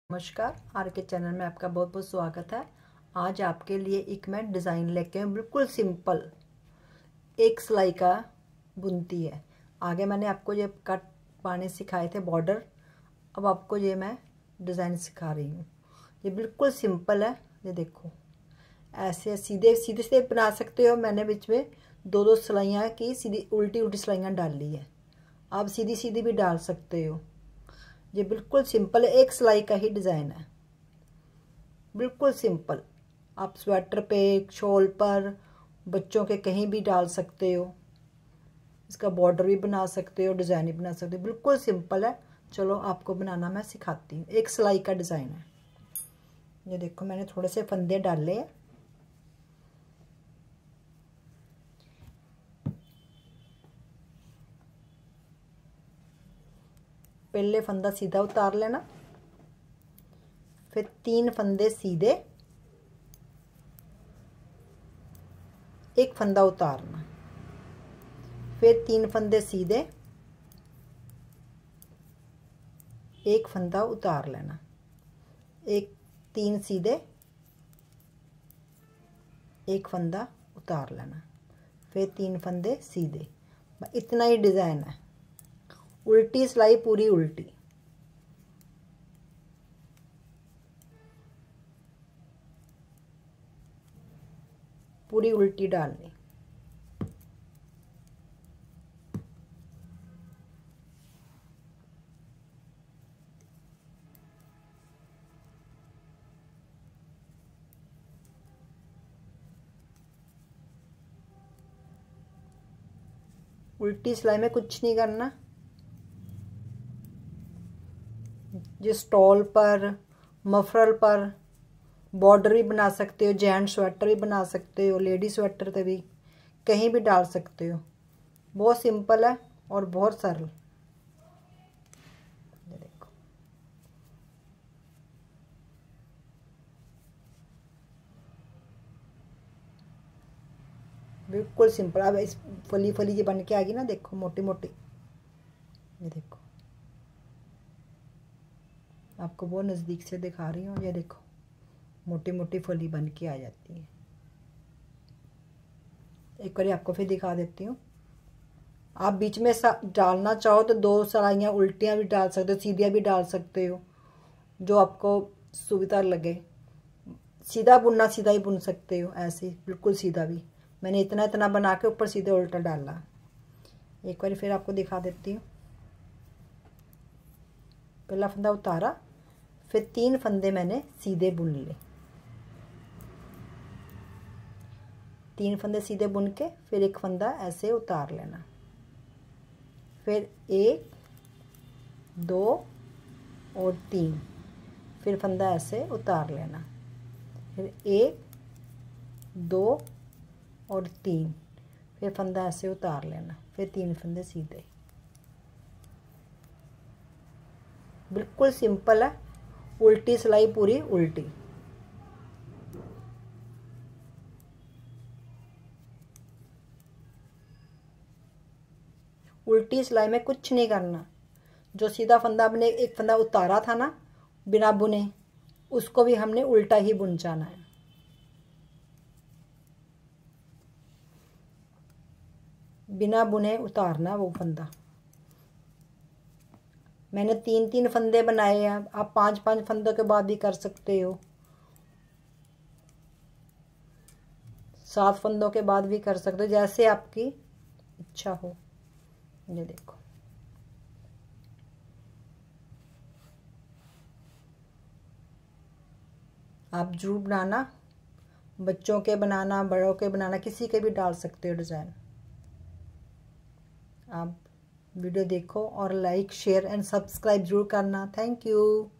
नमस्कार, आर के चैनल में आपका बहुत बहुत स्वागत है। आज आपके लिए एक मैं डिज़ाइन लेके बिल्कुल सिंपल एक सिलाई का बुनती है। आगे मैंने आपको ये कट पाने सिखाए थे बॉर्डर, अब आपको ये मैं डिज़ाइन सिखा रही हूँ। ये बिल्कुल सिंपल है। ये देखो, ऐसे सीधे सीधे से बना सकते हो। मैंने बीच में दो दो सिलाइयाँ की सीधी उल्टी उल्टी सिलाइयाँ डाल ली है। आप सीधी सीधी भी डाल सकते हो। ये बिल्कुल सिंपल है, एक सिलाई का ही डिज़ाइन है, बिल्कुल सिंपल। आप स्वेटर पे, शॉल पर, बच्चों के कहीं भी डाल सकते हो। इसका बॉर्डर भी बना सकते हो, डिज़ाइन भी बना सकते हो। बिल्कुल सिंपल है। चलो आपको बनाना मैं सिखाती हूँ। एक सिलाई का डिज़ाइन है। ये देखो, मैंने थोड़े से फंदे डाले हैं। पहले फंदा सीधा उतार लेना, फिर 3 फंदे सीधे, एक फंदा उतारना, फिर 3 फंदे सीधे, एक फंदा उतार लेना, एक 3 सीधे, एक फंदा उतार लेना, फिर 3 फंदे सीधे। इतना ही डिज़ाइन है। उल्टी सिलाई पूरी उल्टी। पूरी उल्टी डालनी। उल्टी सिलाई में कुछ नहीं करना। जिस स्टॉल पर, मफरल पर बॉर्डर भी बना सकते हो, जेंट्स स्वेटर भी बना सकते हो, लेडी स्वेटर पे भी कहीं भी डाल सकते हो। बहुत सिंपल है और बहुत सरल। ये देखो, बिल्कुल सिंपल। अब इस फली फली ये बन के आ गई ना, देखो मोटी मोटी। ये देखो, आपको बहुत नज़दीक से दिखा रही हूँ। ये देखो, मोटी मोटी फली बन के आ जाती है। एक बार आपको फिर दिखा देती हूँ। आप बीच में डालना चाहो तो 2 सिलाइयाँ उल्टियाँ भी डाल सकते हो, सीधियाँ भी डाल सकते हो, जो आपको सुविधा लगे। सीधा बुनना सीधा ही बुन सकते हो, ऐसे बिल्कुल सीधा भी। मैंने इतना इतना बना के ऊपर सीधे उल्टा डाला। एक बार फिर आपको दिखा देती हूँ। पहला फंदा उतारा, फिर 3 फंदे मैंने सीधे बुन लिए। 3 फंदे सीधे बुन के फिर एक फंदा ऐसे उतार लेना, फिर 1 2 और 3, फिर फंदा ऐसे उतार लेना, फिर 1 2 और 3, फिर फंदा ऐसे उतार लेना, फिर 3 फंदे सीधे। बिल्कुल सिंपल है। उल्टी सिलाई पूरी उल्टी। उल्टी सिलाई में कुछ नहीं करना। जो सीधा फंदा हमने एक फंदा उतारा था ना बिना बुने, उसको भी हमने उल्टा ही बुन जाना है। बिना बुने उतारना वो फंदा। मैंने 3 फंदे बनाए हैं। आप 5 फंदों के बाद भी कर सकते हो, 7 फंदों के बाद भी कर सकते हो, जैसे आपकी इच्छा हो। ये देखो, आप जरूर बनाना। बच्चों के बनाना, बड़ों के बनाना, किसी के भी डाल सकते हो डिज़ाइन। आप वीडियो देखो और लाइक, शेयर एंड सब्सक्राइब जरूर करना। Thank you.